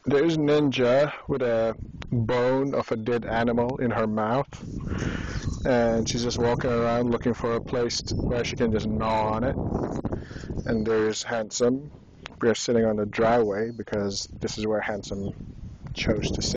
There's Ninja with a bone of a dead animal in her mouth, and she's just walking around looking for a place where she can just gnaw on it. And there's Handsome. We're sitting on the driveway because this is where Handsome chose to sit.